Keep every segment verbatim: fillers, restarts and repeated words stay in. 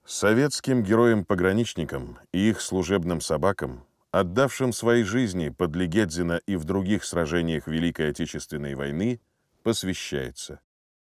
Советским героям-пограничникам и их служебным собакам, отдавшим свои жизни под Легедзино и в других сражениях Великой Отечественной войны, посвящается.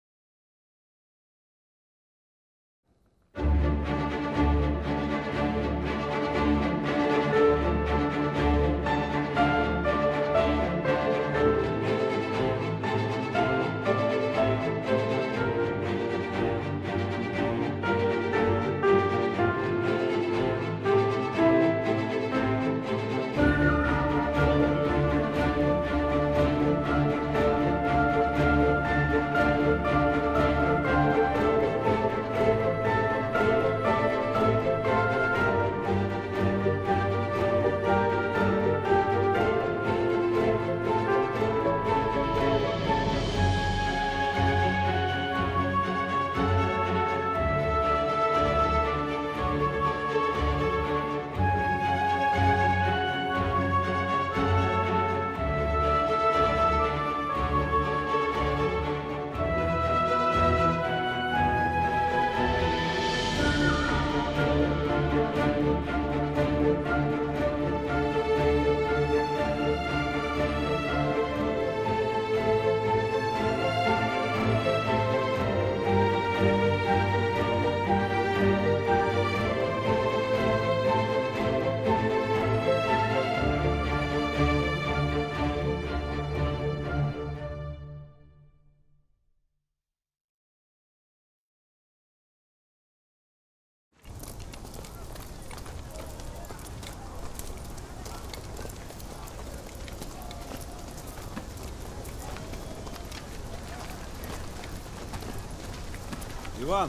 Иван!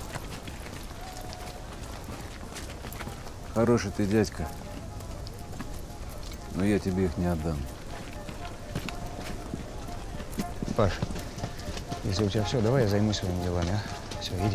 Хороший ты дядька, но я тебе их не отдам. Паш, если у тебя все, давай я займусь своими делами, а? Все, иди.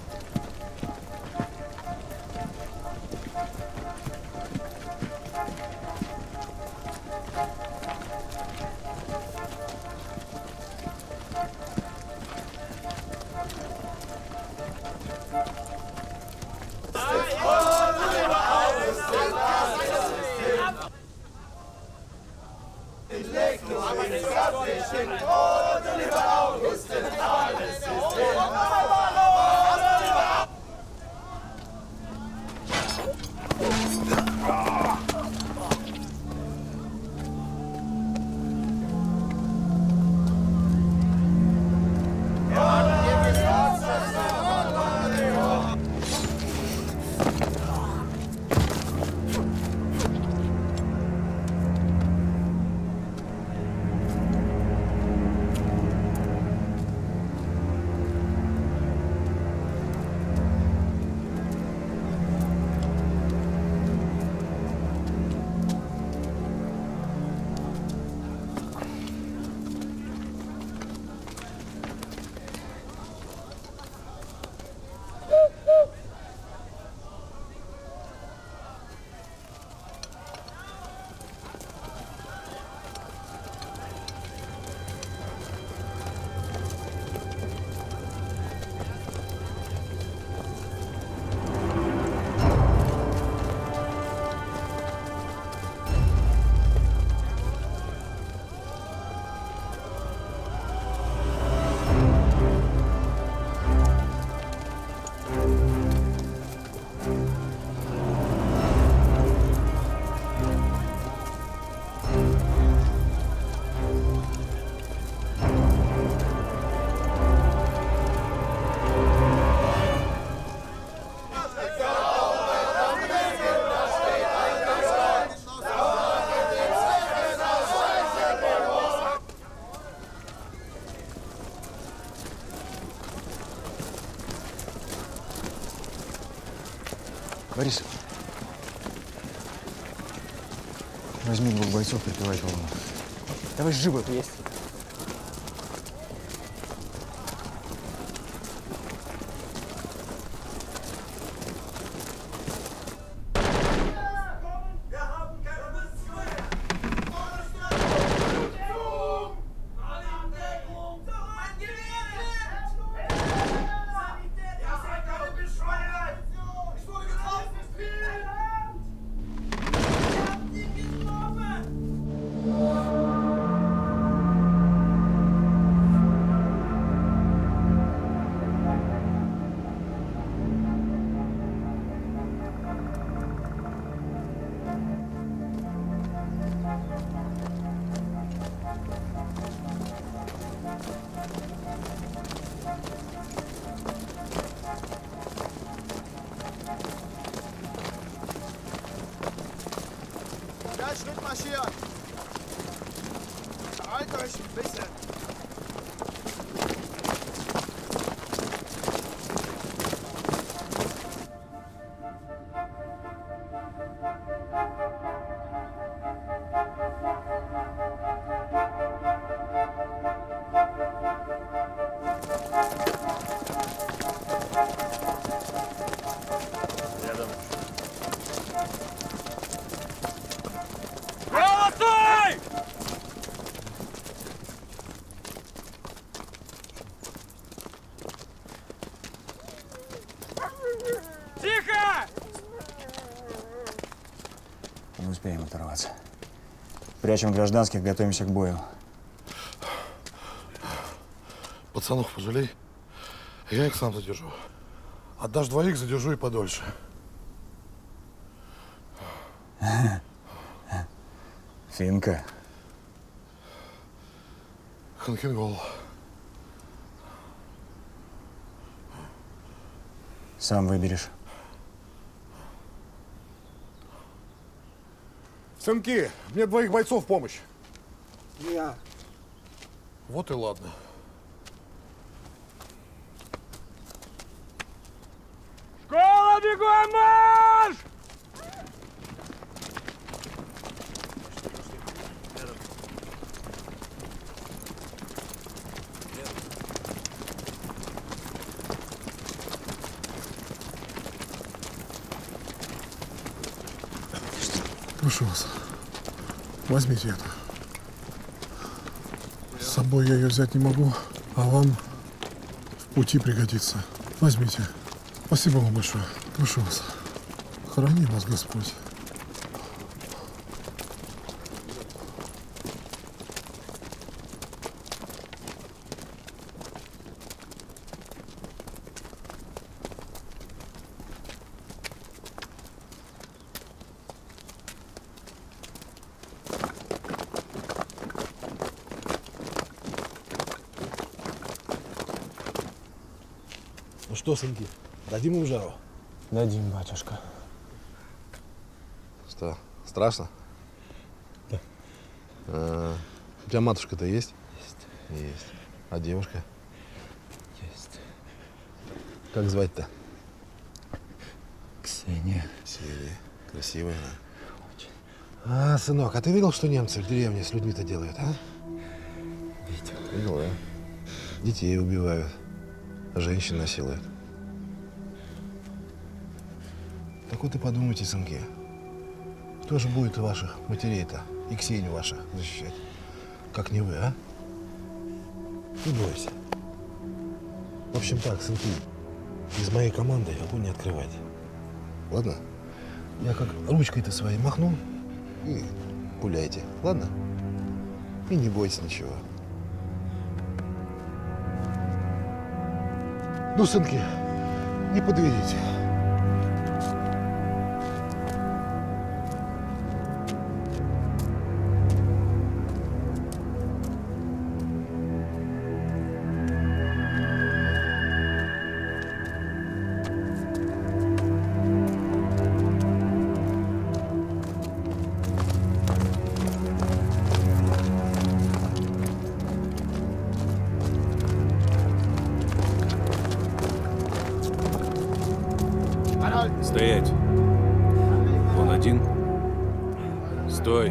Борис, возьми двух бойцов, прикрывай колонну. Давай живо. Есть. успеем оторваться. Прячем гражданских, готовимся к бою. Пацанов пожалей. Я их сам задержу. Отдашь двоих, задержу и подольше. Финка. Ханхенгол. Сам выберешь. Сынки, мне двоих бойцов в помощь. Я. Вот и ладно. Школа, бегом марш! Прошу вас, возьмите это. С собой я ее взять не могу, а вам в пути пригодится. Возьмите. Спасибо вам большое. Прошу вас. Храни вас Господь. Ну что, сынки, дадим им жару? Дадим, батюшка. Что, страшно? Да. А, у тебя матушка-то есть? Есть. Есть. А девушка? Есть. Как звать-то? Ксения. Ксения. Красивая она. Очень. А, сынок, а ты видел, что немцы в деревне с людьми-то делают, а? Видел. Видел, да? Детей убивают, женщин насилуют. Так вот и подумайте, сынки, кто же будет ваших матерей-то и Ксению ваших защищать, как не вы, а? Не бойся. В общем так, сынки, из моей команды огонь не открывать. Ладно? Я как ручкой-то своей махну и пуляйте, ладно? И не бойтесь ничего. Ну, сынки, не подведите. Стоять. Он один. Стой.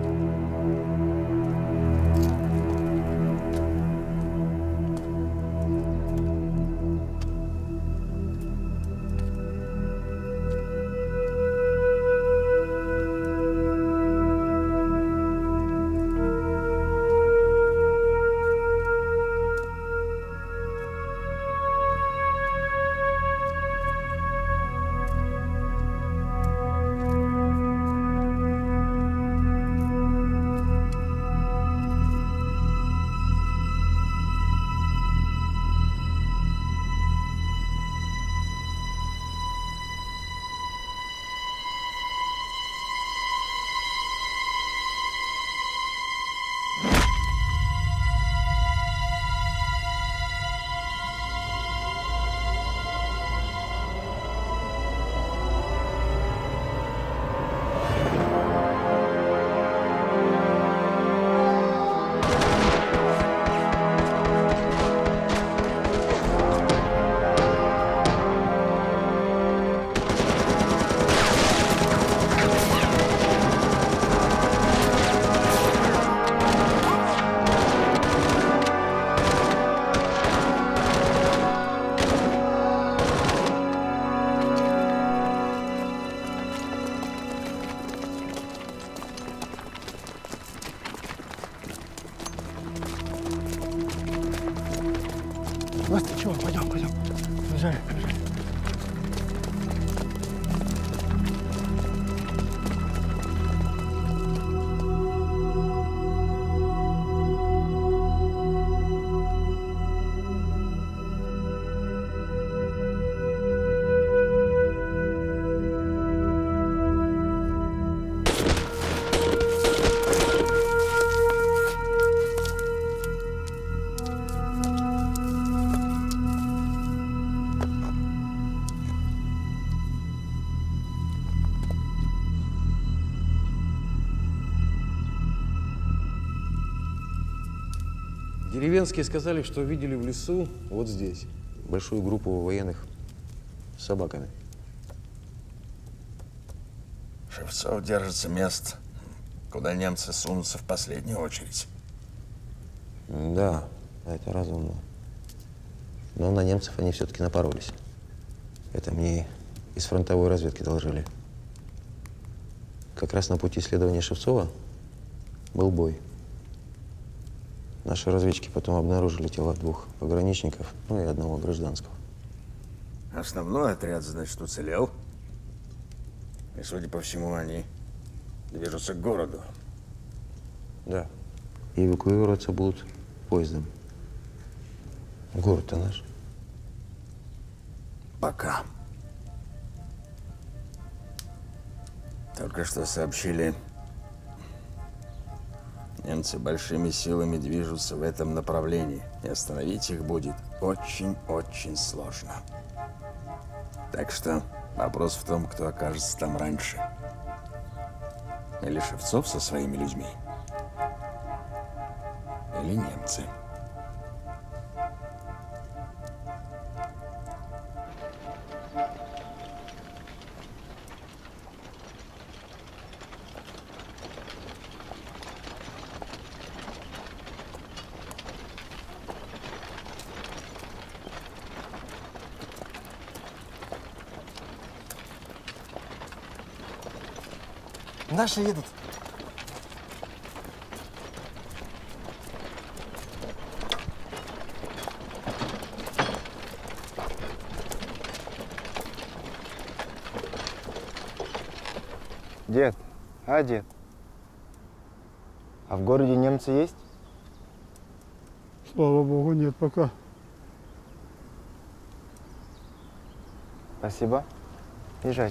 Настя, чего? Пойдем, пойдем. Бежали, бежали. Деревенские сказали, что видели в лесу вот здесь большую группу военных с собаками. Шевцов держится мест, куда немцы сунутся в последнюю очередь. Да, это разумно. Но на немцев они все-таки напоролись. Это мне из фронтовой разведки доложили. Как раз на пути следования Шевцова был бой. Наши разведчики потом обнаружили тела двух пограничников, ну и одного гражданского. Основной отряд, значит, уцелел. И, судя по всему, они движутся к городу. Да. И эвакуироваться будут поездом. Город-то наш. Пока. Только что сообщили, немцы большими силами движутся в этом направлении, и остановить их будет очень-очень сложно. Так что вопрос в том, кто окажется там раньше. Или Шевцов со своими людьми, или немцы. Наши едут. Дед, а дед? А в городе немцы есть? Слава богу, нет пока. Спасибо. Езжайте.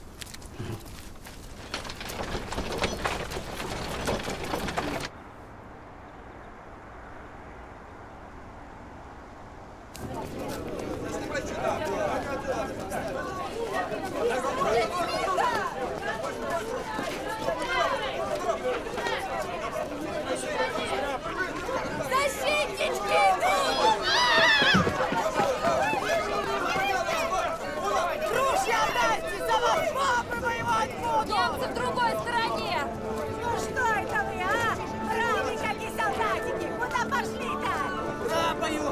Немцы в другой стороне! Ну что это вы, а? Бравые какие солдатики! Куда пошли-то? Капаю!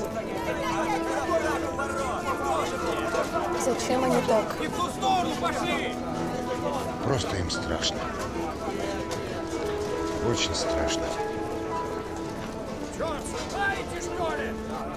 Зачем они так? И в ту сторону пошли! Просто им страшно. Очень страшно. Черт, знаете, что ли?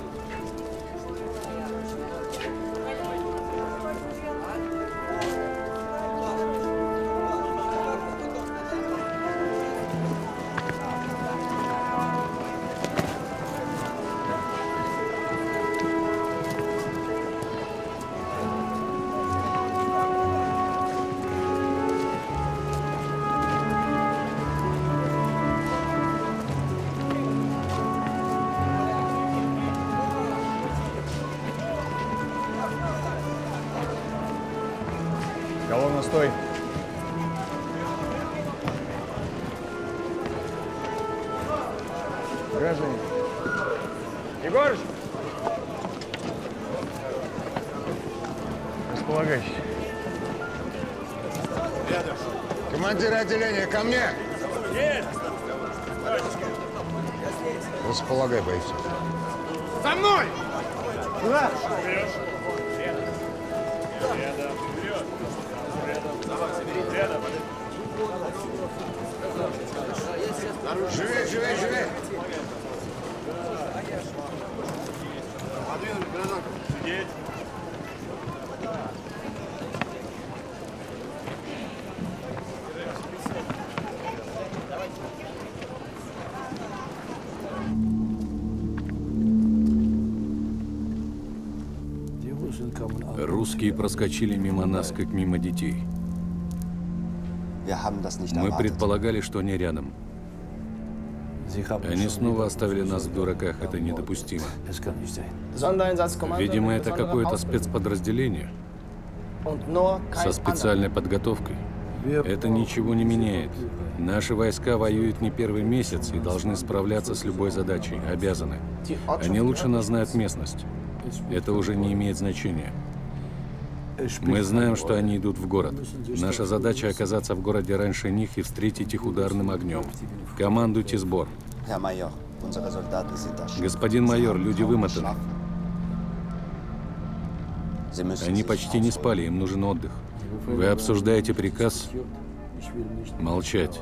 Колонна, стой. Граждане. Егорыч! Располагайся. Рядом. Командир отделения, ко мне! Есть! Располагай бойцов. За мной! Куда? Вперед! Рядом! Вперед! Рядом! Рядом! Живей, живей, живей! Подвинули гражданку. Сидеть! Русские проскочили мимо нас, как мимо детей. Мы предполагали, что они рядом. Они снова оставили нас в дураках. Это недопустимо. Видимо, это какое-то спецподразделение со специальной подготовкой. Это ничего не меняет. Наши войска воюют не первый месяц и должны справляться с любой задачей. Обязаны. Они лучше нас знают местность. Это уже не имеет значения. Мы знаем, что они идут в город. Наша задача — оказаться в городе раньше них и встретить их ударным огнем. Командуйте сбор. Господин майор, люди вымотаны. Они почти не спали, им нужен отдых. Вы обсуждаете приказ? Молчать.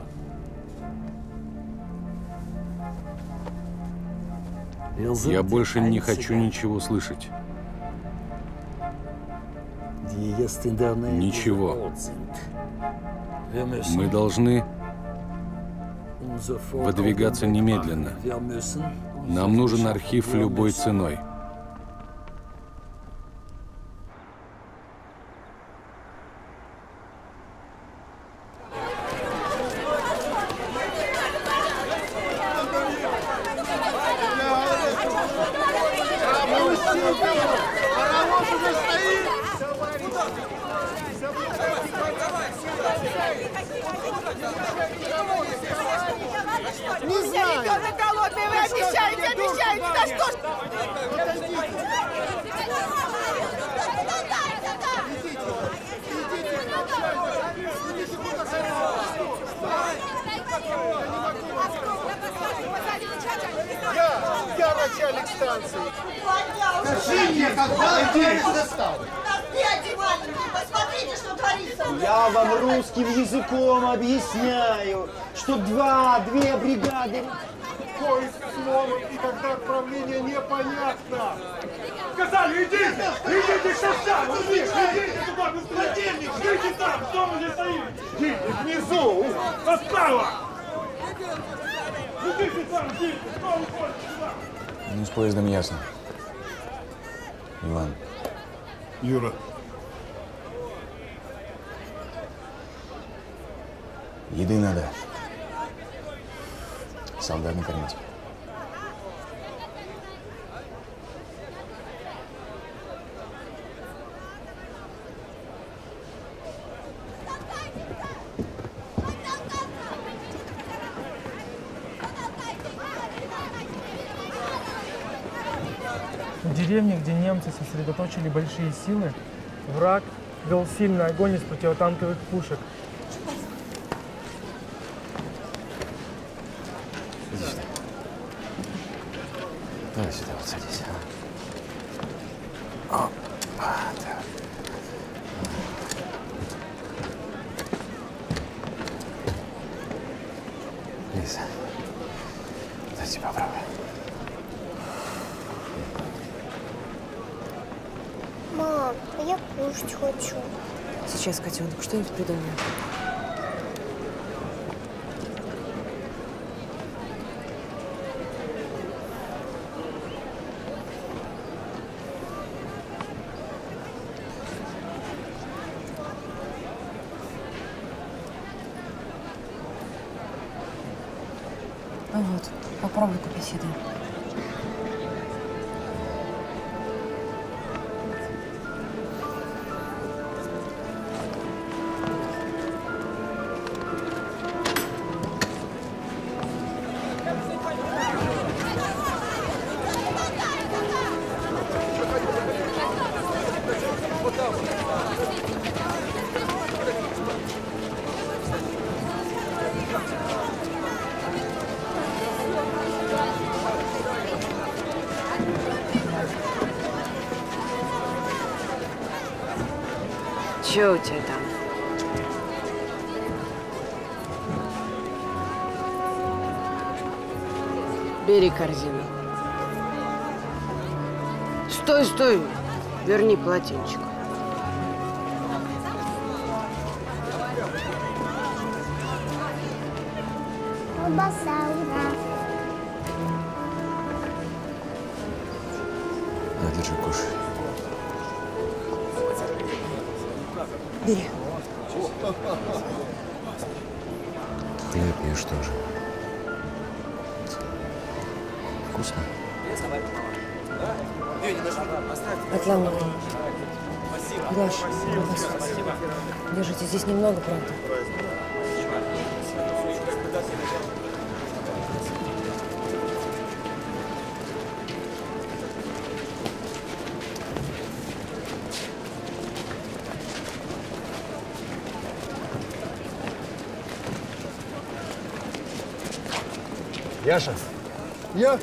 Я больше не хочу ничего слышать. Ничего. Мы должны выдвигаться немедленно. Нам нужен архив любой ценой. Не знаю. Ребенок голодный, вы обещаете, обещаете, да что ж? Я, я начальник станции. Скажи мне, когда ты достал? Посмотрите, что творится. Я вам русским языком объясняю, что два, две бригады. Поиск слова и когда отправление непонятно. Сказали, идите! Идите сюда! Идите туда быстрее! Идите там! Что вы здесь стоите? Идите внизу! Состава! Идите там! Идите! Что вы ходите сюда? Ну, с поездом ясно. Иван. Юра. Еды надо. Солдат накормить. В деревне, где немцы сосредоточили большие силы, враг вел сильный огонь из противотанковых пушек. Иди сюда. Давай сюда, вот садись. О, так. Лиза, дайте попробуй. Мам, я кушать хочу. Сейчас, котенок, что-нибудь придумаем. Ну вот, попробуй купить еды. Что у тебя там? Бери корзину. Стой, стой! Верни полотенчик. Колбаса, ура! На, держи, кушай. Бери. Хлеб ешь тоже. Вкусно? Отламывай. Дальше. Держите здесь немного, правда. Яша, Я?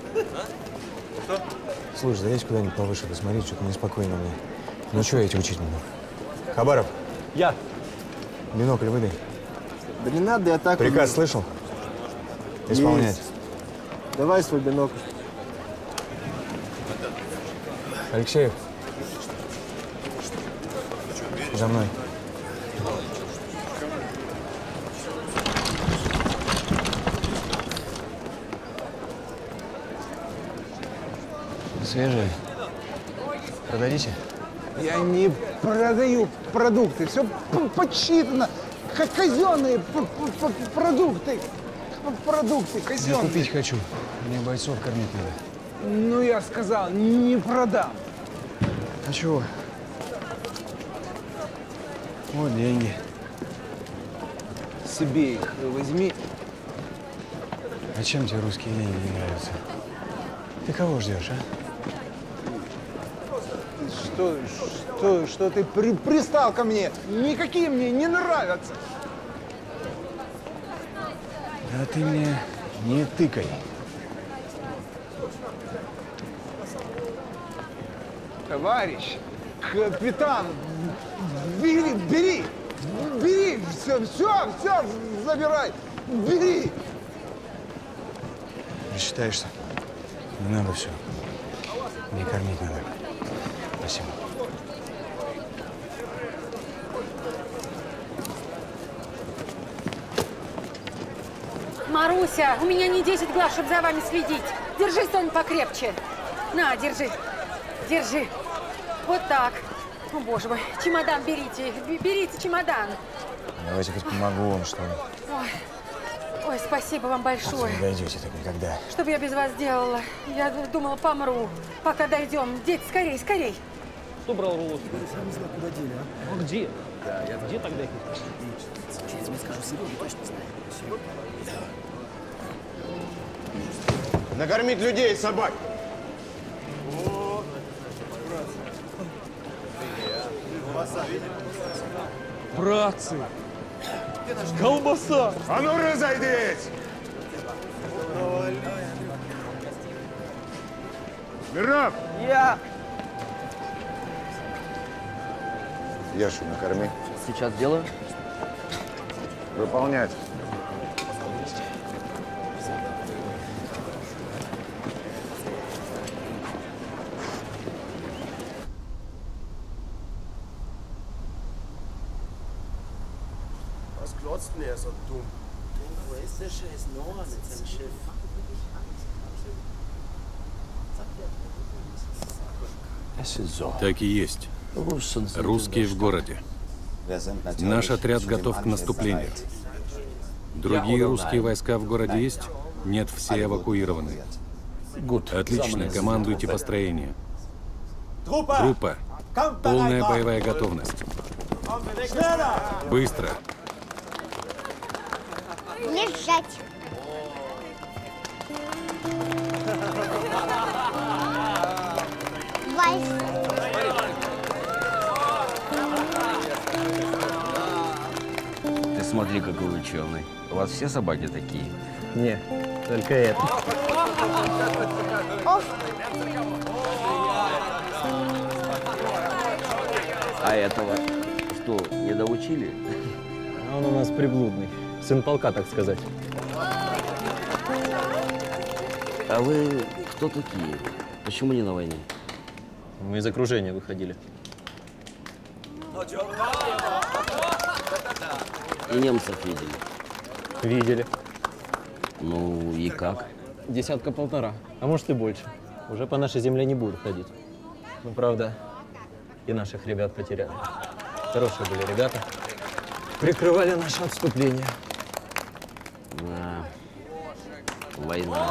слушай, залезь куда-нибудь повыше, посмотри, что-то неспокойно мне. Ну что я эти учить буду? Хабаров. Я. Бинокль выдай. Да не надо, я так... Приказ слышал? Исполнять. Есть. Давай свой бинокль. Алексеев. За мной. Свежие. Продадите? Я не продаю продукты. Все подсчитано. Как казенные продукты. Продукты Я казенные. купить хочу. Мне бойцов кормить надо. Ну, я сказал, не продам. А чего? Вот деньги. Себе их возьми. А чем тебе русские деньги не нравятся? Ты кого ждешь, а? Что, что, что ты при, пристал ко мне? Никакие мне не нравятся. Да ты мне не тыкай. Товарищ, капитан, бери, бери, бери, все, все, все, забирай, бери. Рассчитаешься? Не надо все. Мне кормить надо. Спасибо. Маруся, у меня не десять глаз, чтобы за вами следить. Держи, Сонь, покрепче. На, держи. Держи. Вот так. О, боже мой. Чемодан берите. Берите чемодан. Давайте хоть помогу вам, что ли. Ой, Ой спасибо вам большое. Не дойдете так никогда. Что бы я без вас делала? Я думала, помру. Пока дойдем. Дети, скорей, скорей. Кто брал рулон? Я не знаю, куда дели, а? Ну, где? Да, я где тогда их? Сейчас я скажу, Серега точно знает. Накормить людей и собак. Братцы! Колбаса! А ну разойдись! Миров! Я! Яшу накорми. Сейчас делаю. Выполнять. Was glotzt denn er so dumm? Wo ist der scheiß Noah mit seinem Schiff? Так и есть. Русские в городе. Наш отряд готов к наступлению. Другие русские войска в городе есть? Нет, все эвакуированы. Отлично, командуйте построение. Группа. Полная боевая готовность. Быстро. Лежать. Вальс. Ты смотри, какой ученый. У вас все собаки такие? Не, только это. Оф. А этого что, не доучили? Он у нас приблудный. Сын полка, так сказать. А вы кто такие? Почему не на войне? Мы из окружения выходили. И немцев видели? Видели. Ну и как? Десятка полтора, а может и больше. Уже по нашей земле не будут ходить. Ну, правда, и наших ребят потеряли. Хорошие были ребята. Прикрывали наше отступление. Да. Война.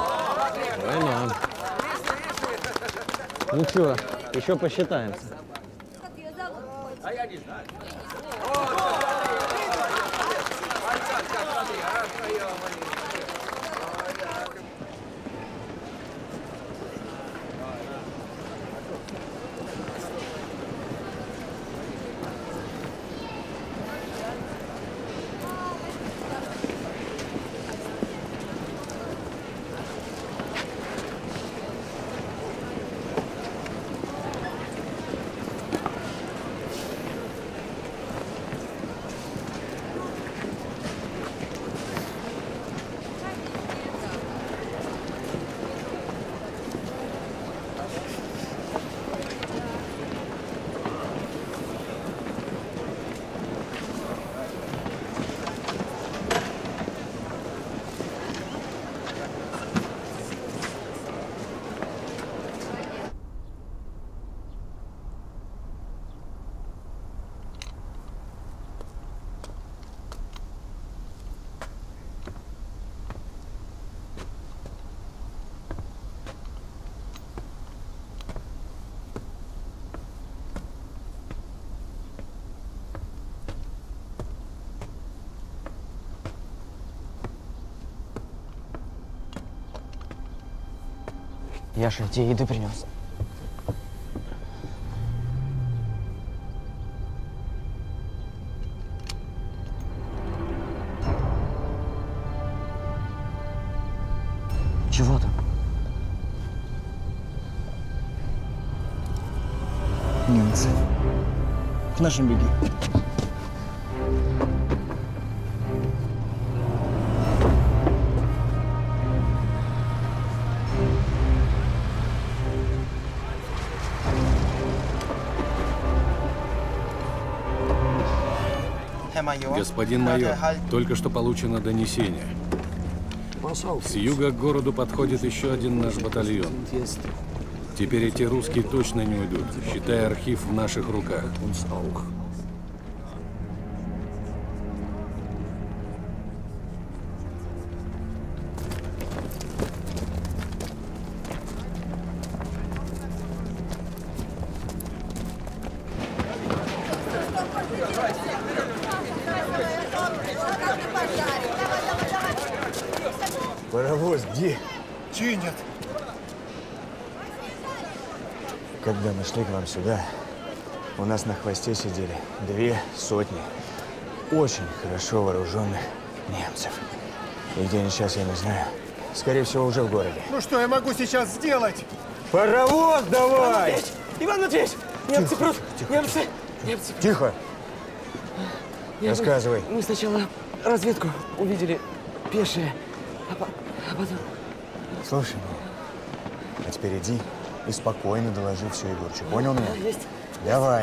Война. Ну что, еще посчитаемся. Яша, я тебе еды принес. Чего там? Немцы. К нашим беги. Господин майор, только что получено донесение. С юга к городу подходит еще один наш батальон. Теперь эти русские точно не уйдут, считай, архив в наших руках. Паровоз где? Чинят. Когда мы шли к вам сюда, у нас на хвосте сидели две сотни очень хорошо вооруженных немцев. И где они сейчас, я не знаю. Скорее всего, уже в городе. Ну что я могу сейчас сделать? Паровоз давай! Иван Матвеевич! Немцы прут! Немцы! Немцы! Тихо! Я- Рассказывай. Мы сначала разведку увидели, пешие, а, по- а потом... Слушай меня. А теперь иди и спокойно доложи все Егорчу. Понял меня? Есть. Давай.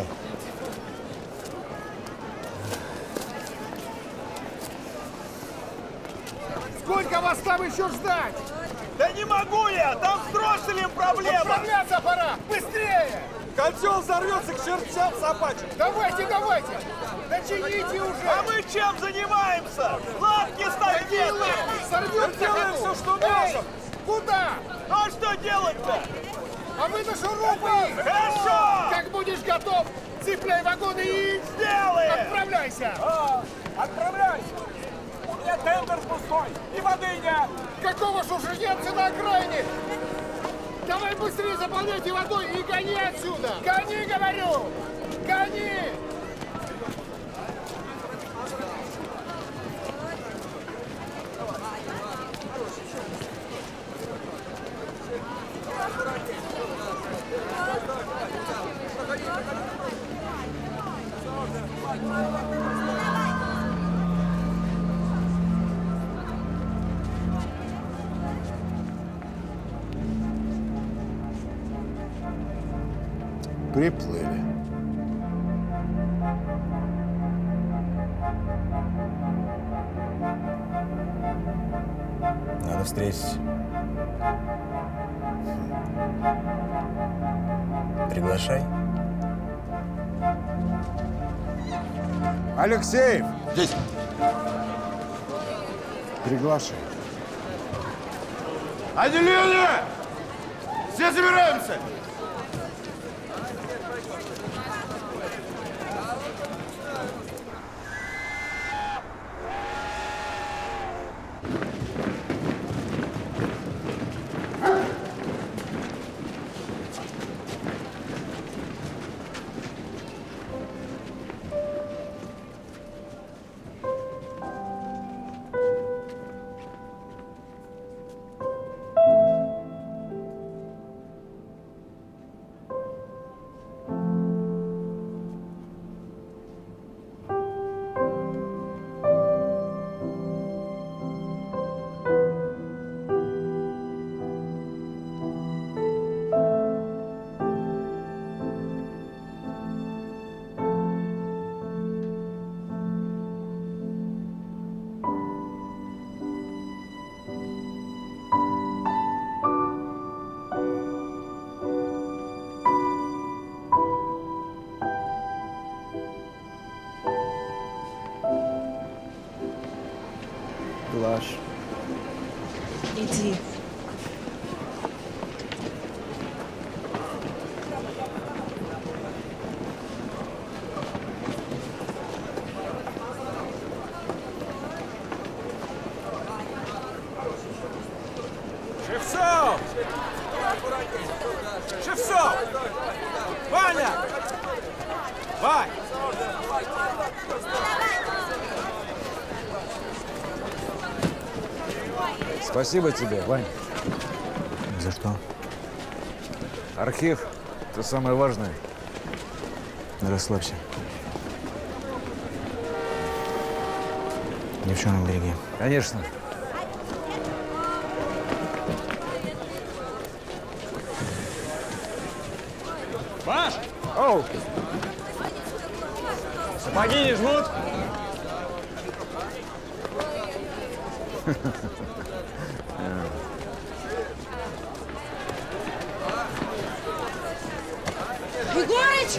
Сколько вас там еще ждать? Да не могу я! Там с Дросселем проблема! Отправляться пора! Быстрее! Кольцо взорвется к чертям собачьим! Давайте, давайте! Да чините уже! А мы чем занимаемся? Лапки ставим! Какие лапки? Сорвем Делаем на ходу. все, что Эй, можем! Куда? Ну а что делать-то? А вы на шурупы! Хорошо! Как будешь готов, цепляй вагоны и... Сделаем! Отправляйся! А, отправляйся! У меня тендер пустой, и воды нет! Какого ж уже немцы на окраине? Давай быстрее заполняйте водой и гони отсюда! Гони, говорю! Гони! Приплыли. Надо встретить. Приглашай. Алексеев! Здесь. Приглашай. Отделение! Все собираемся! Спасибо тебе, Вань. За что? Архив – это самое важное. Расслабься. Девчонок береги. Конечно. Маш! Оу! Сапоги не жмут? Егорыч!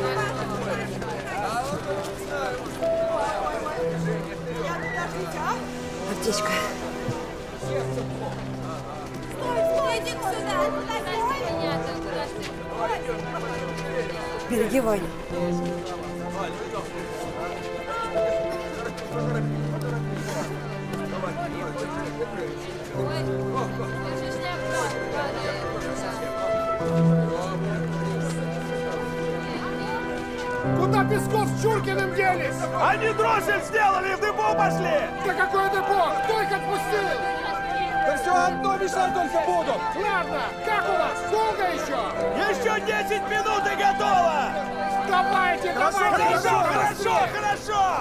Аптечка. Иди сюда! Береги Ваню. Куда Песков с Чуркиным делись? Они дроссель сделали и в депо пошли! Да какое депо? Кто их отпустил? Да все одно мешать только будут! Ладно, как у вас? Долго еще? Еще десять минут и готово! Давайте, Хорошо, давайте! хорошо, хорошо, хорошо!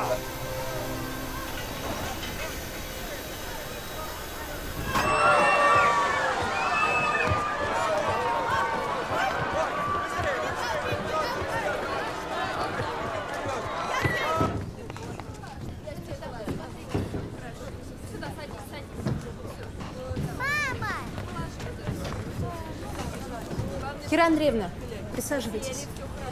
Кира Андреевна, присаживайтесь.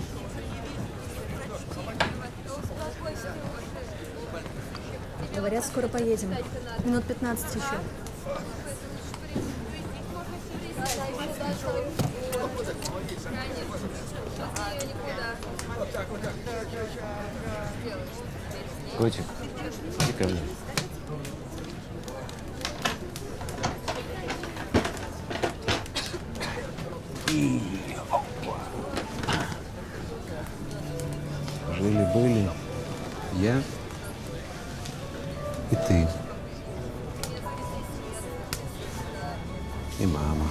Говорят, скоро поедем. Минут пятнадцать еще. Котик, иди ко мне. Жили-были я и ты, и мама.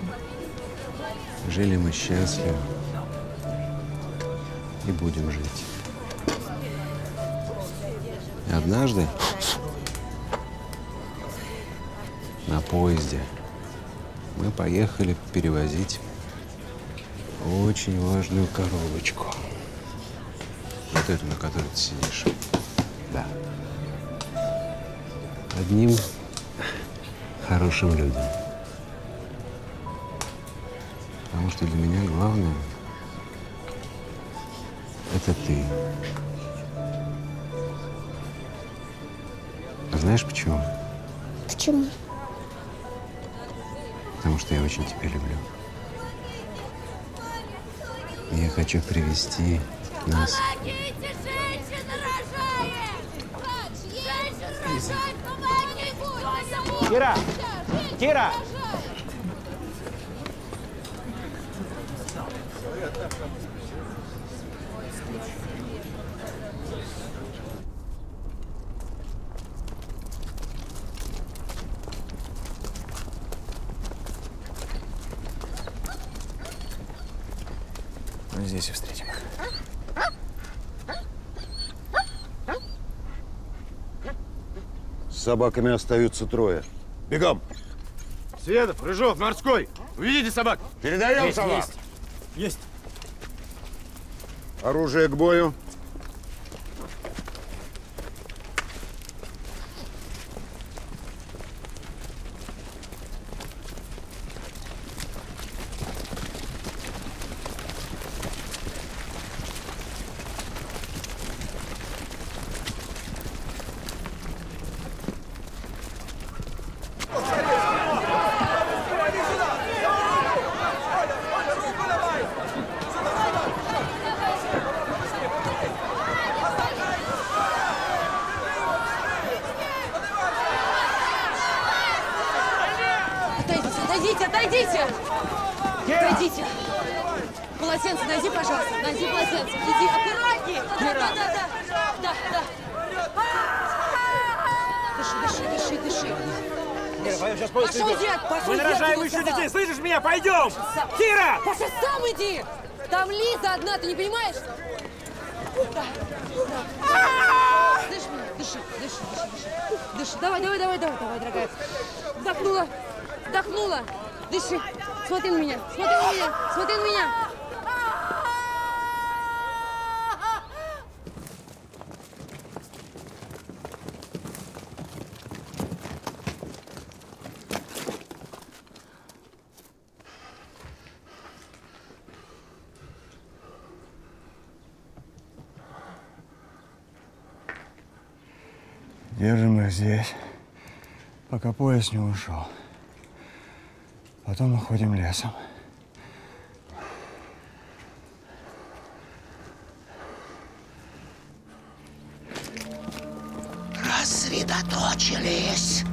Жили мы счастливо и будем жить. И однажды на поезде мы поехали перевозить очень важную коробочку. Вот эту, на которой ты сидишь. Да. Одним хорошим людям. Потому что для меня главное – это ты. А знаешь почему? Почему? Потому что я очень тебя люблю. И я хочу привести нас. Помогите, женщина рожает! Женщина рожает, помогите! Кира! Кира! Мы здесь и встретим их. С собаками остаются трое. Бегом! Светов, Рыжов, Морской! Уведите собак! Передаем есть, собак! Есть. есть! Оружие к бою. Отойдите, отойдите! Отойдите! Полотенце найди, пожалуйста. Найди полотенце. Иди, аккуратнее! Да, да, да, да, да, да. Дыши, дыши, дыши, дыши. Нет, пойдем, сейчас поезд Пошел, дед, пошел, Мы нарожаем еще детей, слышишь меня? Пойдем! Сам. Кира! Паша, сам иди! Там Лиза одна, ты не понимаешь? Да. Да. Дыши, дыши, дыши, дыши, дыши. Дыши. Давай, давай, давай, давай, давай, дорогая. Вдохнула, вдохнула. Дыши. Смотри на меня, смотри на меня, смотри на меня. Держим их здесь, пока поезд не ушел. Потом уходим лесом. Рассредоточились.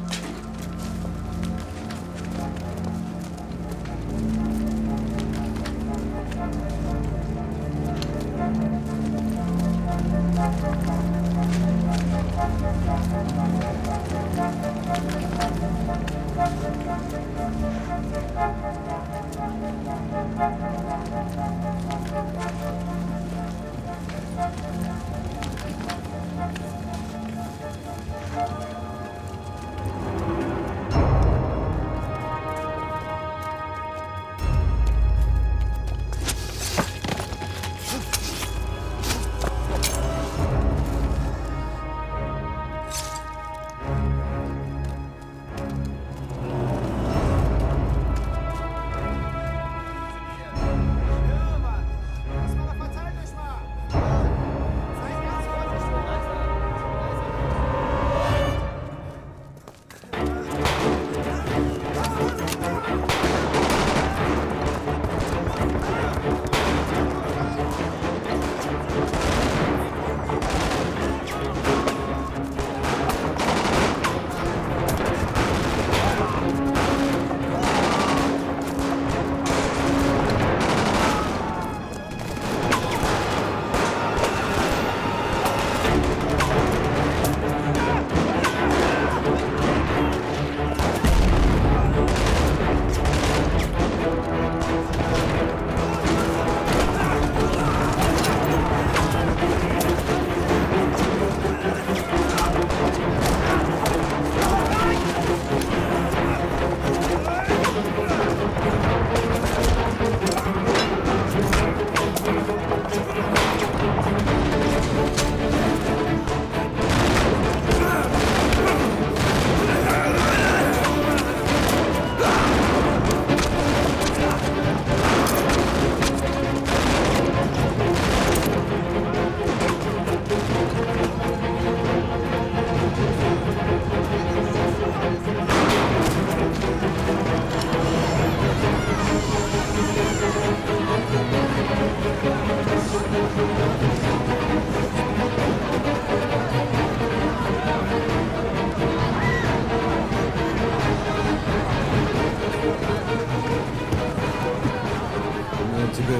Теперь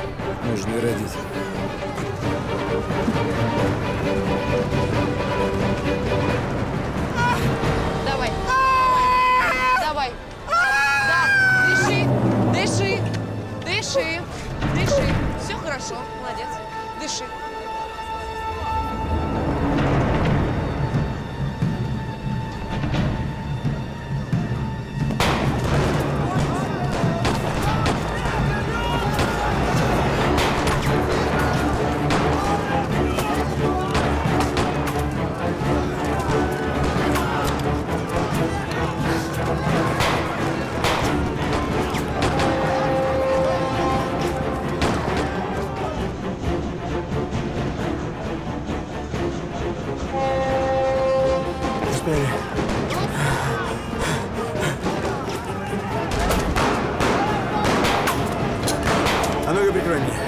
нужны родители. Давай. Давай. Да. Дыши. Дыши. Дыши. Дыши. Все хорошо. Молодец. Дыши. А ну-ка, прикрой меня.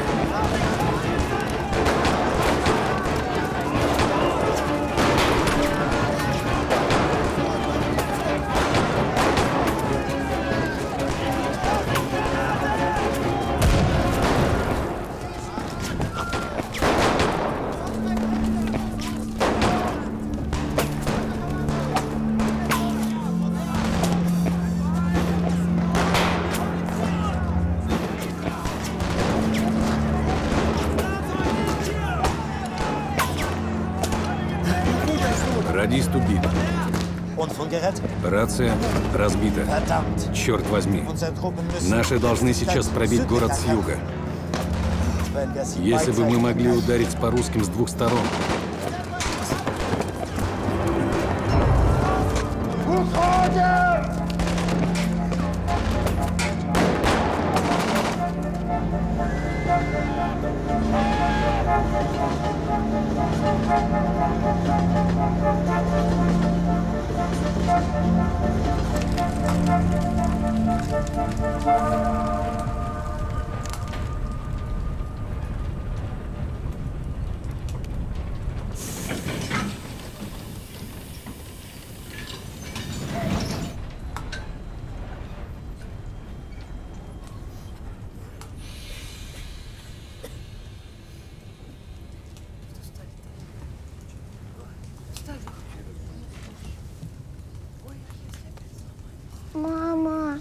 Радист убит. Рация разбита. Черт возьми. Наши должны сейчас пробить город с юга. Если бы мы могли ударить по русским с двух сторон. Уходим! Мама.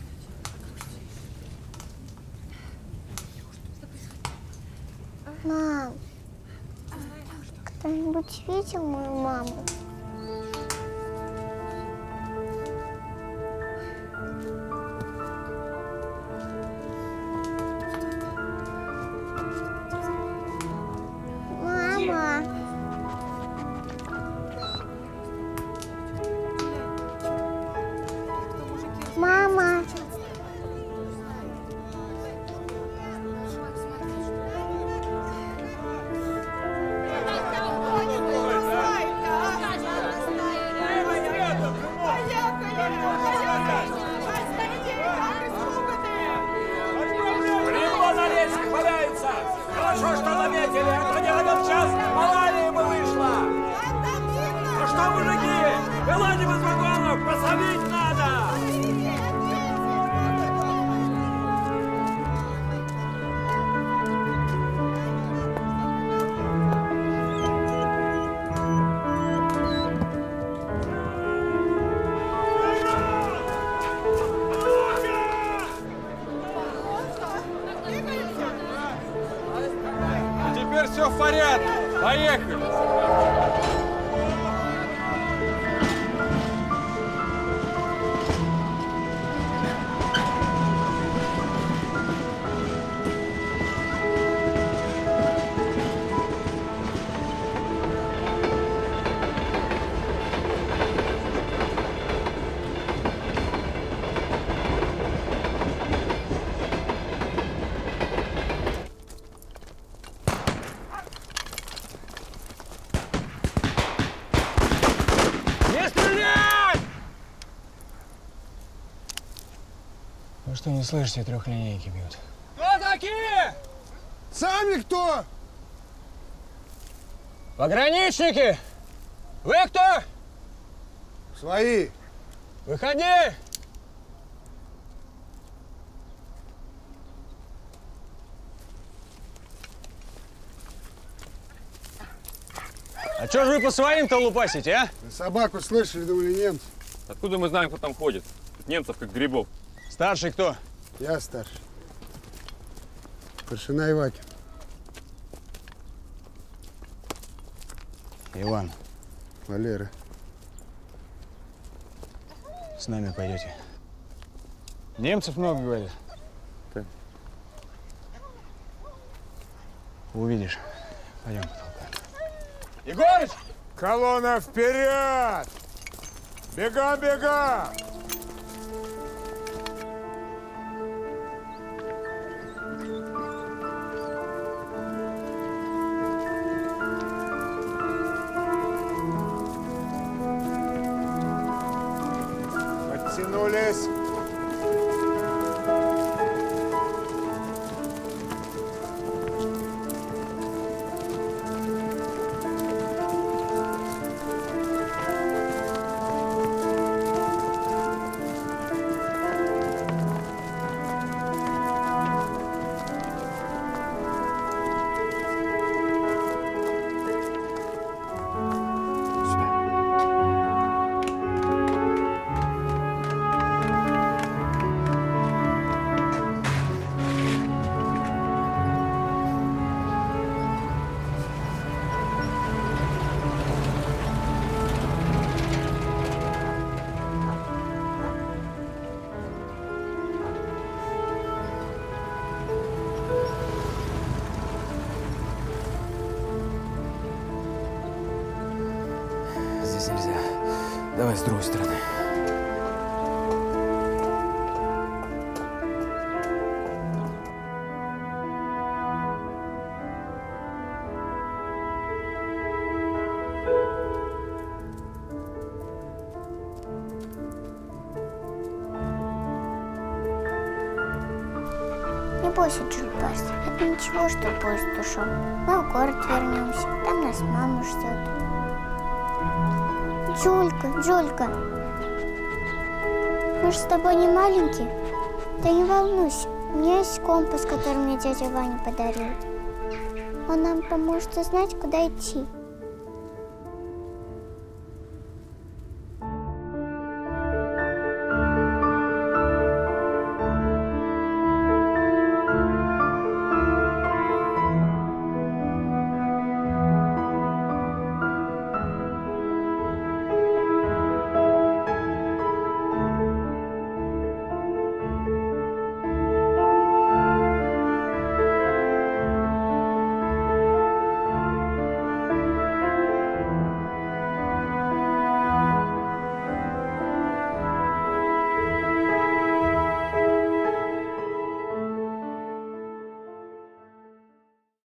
Мам. Кто-нибудь видел мою маму? Мама. Мама. Рыба на речке валяется! Хорошо, что заметили, а то не в этот час авария бы вышла! Ну что, мужики, вылазим из вагонов, посадить надо! Теперь все в порядке. Поехали. Вы что, не слышите, трехлинейки бьют? Кто такие? Сами кто? Пограничники! Вы кто? Свои. Выходи! А чё же вы по своим-то лупасите, а? Вы собаку слышали, думали, немцы? Откуда мы знаем, кто там ходит? Тут немцев как грибов. Старший кто? Я старший. Старшина Ивакин. Иван. Валера. С нами пойдете. Немцев много, говорят. Да. Увидишь. Пойдем потолкаем. Егорыч! Колонна вперед! Бегом, бегом! Подтянулись. Давай с другой стороны. Не бойся, Джульбас. Это ничего, что поезд ушел. Мы в город вернемся. Там нас мама ждет. Джулька, Джулька. Мы же с тобой не маленькие. Да не волнуйся. У меня есть компас, который мне дядя Ваня подарил. Он нам поможет узнать, куда идти.